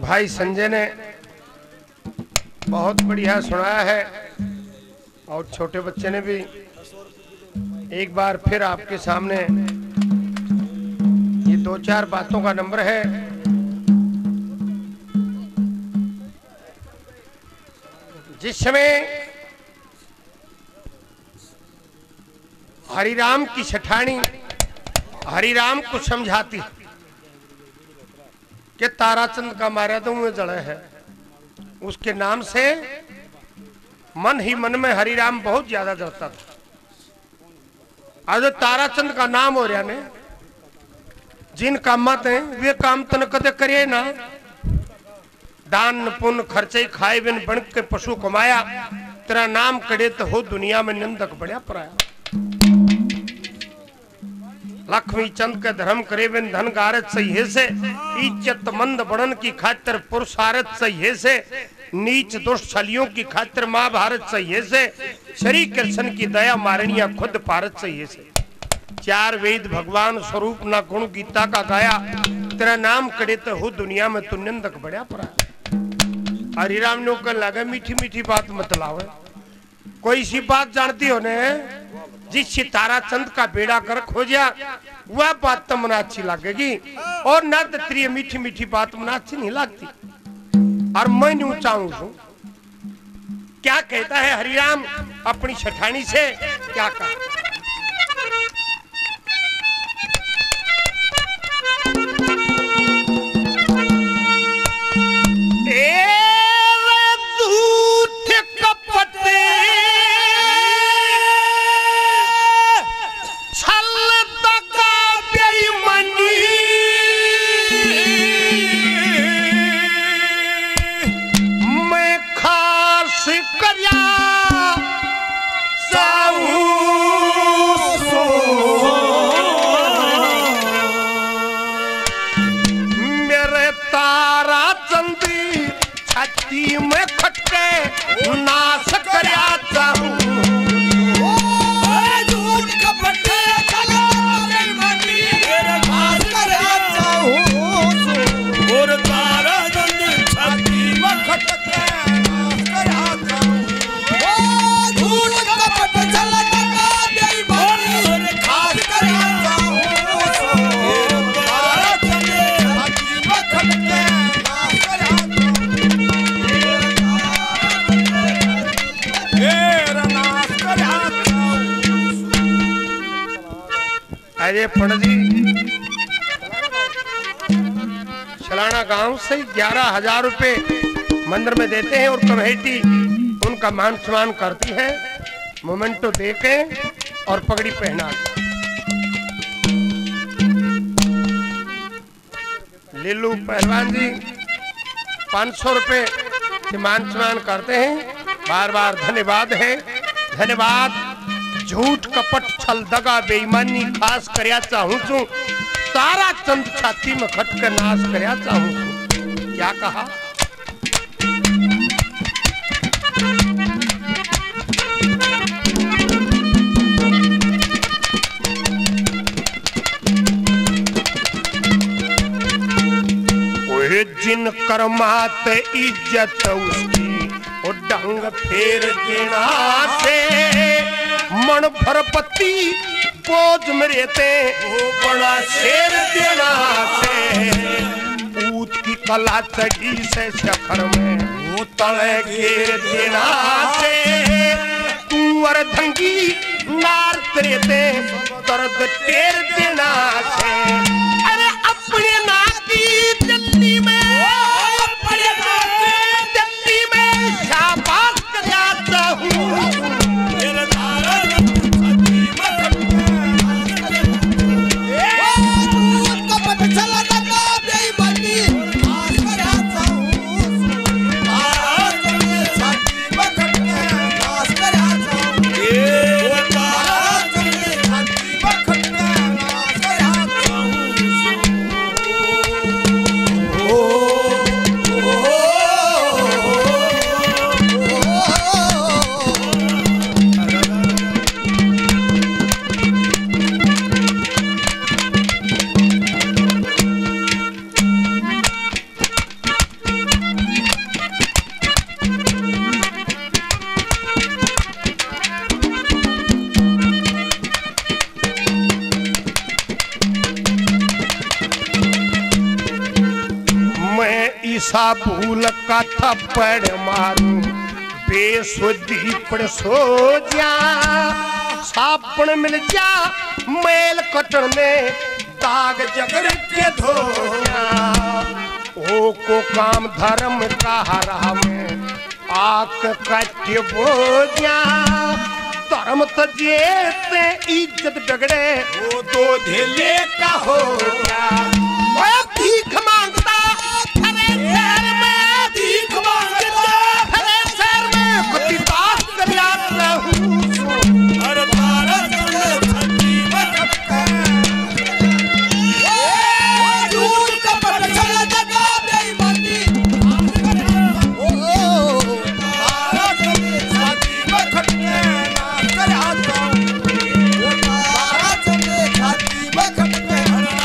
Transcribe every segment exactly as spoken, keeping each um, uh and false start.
भाई संजय ने बहुत बढ़िया सुनाया है और छोटे बच्चे ने भी। एक बार फिर आपके सामने ये दो चार बातों का नंबर है। जिस समय हरिराम की सेठानी हरिराम को समझाती कि ताराचंद का मारा तो मुंह जड़े है, उसके नाम से मन ही मन में हरिराम बहुत ज्यादा जड़ता था। आज ताराचंद का नाम हो रहा ने जिन कामत है वे काम तन कदे करे ना। दान पुण्य खर्चे खाए बिन बन के पशु कमाया, तेरा नाम कड़े तो हो दुनिया में निंदक बढ़िया पराया। लक्ष्मी चंद के धर्म करे बिन धन गारत सही से, इज्जत मंद बढ़न की खातिर पुरुषारत सही से, नीच दुष्टलियों की खातिर महाभारत सही से, श्री कृष्ण की दया मारनिया खुद भारत सही से। चार वेद भगवान स्वरूप ना गुण गीता का गाया, तेरा नाम कड़े तो हो दुनिया में तू निंदक बढ़िया पराया। हरिराम ने कहने लगा मीठी मीठी बात मत लाओ, कोई सी बात जानती हो ने जिससे ताराचंद का बेड़ा कर खोजा वह बात तो मना अच्छी लगेगी, और न तेरी मीठी मीठी बात मना अच्छी नहीं लगती। और मैं नहीं चाहूं क्या कहता है हरिराम अपनी सेठानी से, क्या कहा? मैं खटके नाश करया चाहूं, झूठ कपट चला बेईमानी तेरे नाश करया चाहूं, और तारा चंद छाती में खटके नाश करया चाहूं, झूठ कपट चला बेईमानी तेरे नाश करया चाहूं, और तारा चंद छाती में खटके अरे पंडित जी छलाना गांव से ग्यारह हजार रुपए मंदिर में देते हैं और कमेटी उनका मान सम्मान करती है, मोमेंटो देके और पगड़ी पहना। लीलू पहलवान जी पाँच सौ रुपए से मान सम्मान करते हैं, बार बार धन्यवाद है। धन्यवाद। झूठ कपट छल दगा बेईमानी खास करया चाहूं छू, तारा चंद छाती में खट कर नाश करया चाहूं छू। क्या कहा? ओए जिन कर्मात इज्जत उसकी ओ डंग फेर देना से, मन भर पत्ती बोझ मेरे ते वो बड़ा शेर देना से, ऊत की कला चढ़ी से शखर में वो तले घेर देना से, तू और धंगी नार तेरे ते दर्द टेर देना से। अरे अपने नाकी दिल्ली में अपने नाकी दिल्ली में शाबाश कर जाता हूँ, ऐसा भूल का थप्पड़ मारूं बेसुधी पड़ सो जा सापन मिल जा मैल कटन में दाग जगर के धोया ओ को काम धर्म का हरा में आक कट बोझा धर्म तजेते इज्जत बिगड़े वो तो ढेले का हो गया भीख मांगता अरे शहर में भीख मांगता अरे शहर में कुछ बात कर आता हूँ अरे भारत में छठी बकका ये दूर का पटचला जगा बेईमानी ओ भारत में छठी बकका कर आता वो भारत में छठी बकका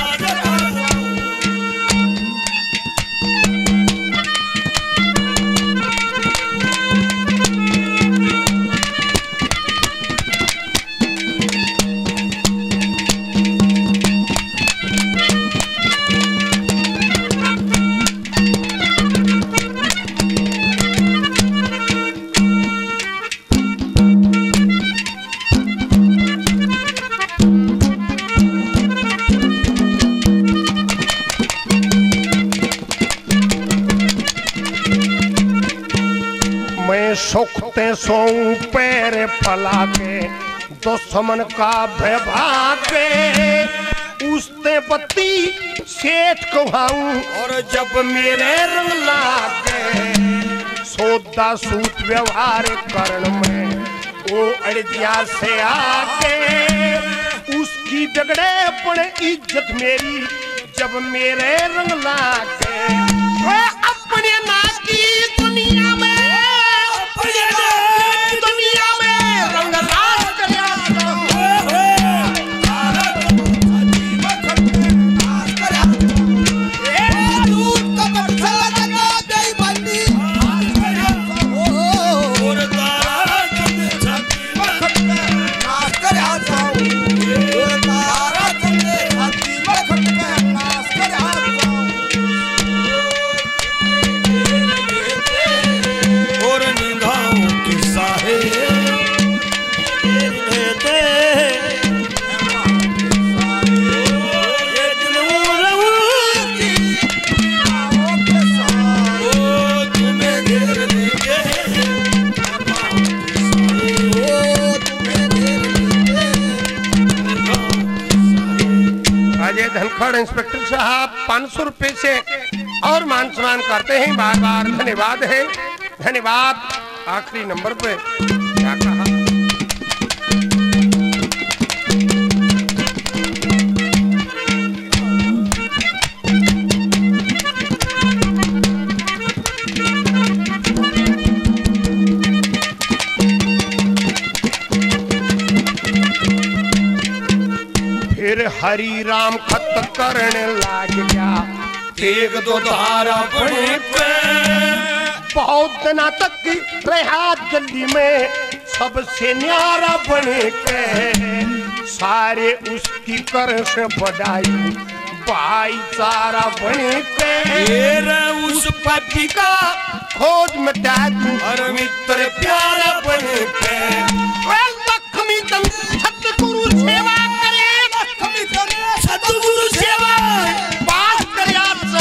सुखते सो पैर फला के दुश्मन का भय भागे उसते बत्ती सेठ कहूं और जब मेरे रंग लागे सौदा सूत व्यवहार करण में वो अड़जिया से आके उसकी बिगड़े पड़े इज्जत मेरी जब मेरे रंग लागे अपने ना की दुनिया में दुनिया में रंग राज कर धनखड़ इंस्पेक्टर साहब पाँच सौ रुपए से और मान सम्मान करते हैं बार बार धन्यवाद है धन्यवाद। आखिरी नंबर पे क्या कहा फिर हरी राम खत करने लाग गया एक दो धारा बने बहुत दिना तक रहा दिल्ली में सबसे न्यारा बने के सारे उसकी कर से बढ़ाई भाईचारा बने के उस पति का खोज मिटा तू और मित्र प्यारा बने के लक्ष्मी सतगुरु सेवा सतगुरु सेवा पास कर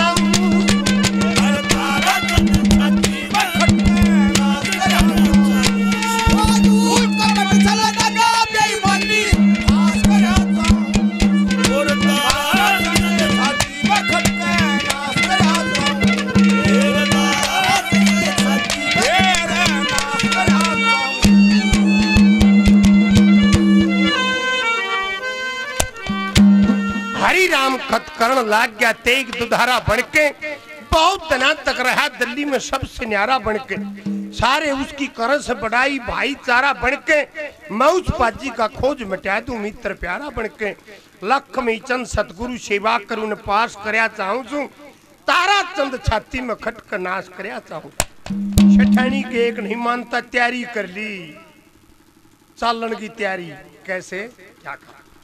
खत करण लाग गया तेग दुधारा बनके बहुत दिना तक रहा दिल्ली में सबसे न्यारा बनके सारे उसकी करण से बढ़ाई भाईचारा बनके मैं उस पाजी का खोज मिटा दूं मित्र प्यारा बनके लक्ष्मी चंद सतगुरु सेवा करू ने पास करया चाहूं छू तारा चंद छाती में खटक नाश करया चाहूं सेठानी के एक नहीं मानता तैयारी कर ली चालन की तैयारी कैसे क्या कहा